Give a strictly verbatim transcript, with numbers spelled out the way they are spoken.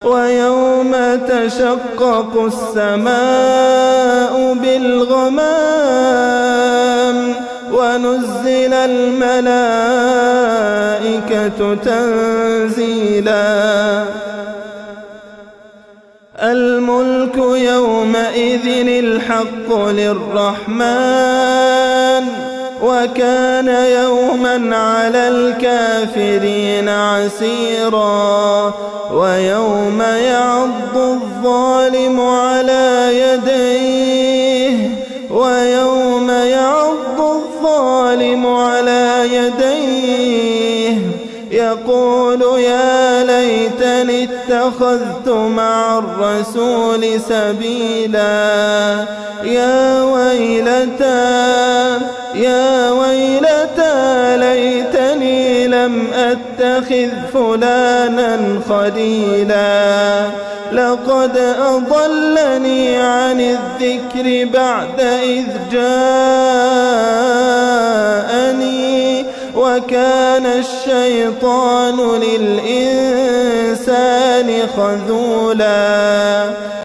ويوم تشقق السماء بالغمام ونزل الملائكة تنزيلا الملك يومئذ الحق للرحمن وكان يوما على الكافرين عسيرا ويوم يعض الظالم على يديه ويوم يعض الظالم على يديه يقول يا ليتني اتخذت مع الرسول سبيلا يا ويلتى يا ويلتى ليتني لم أتخذ فلانا خليلا لقد أضلني عن الذكر بعد إذ جاءني وكان الشيطان للإنسان خذولا.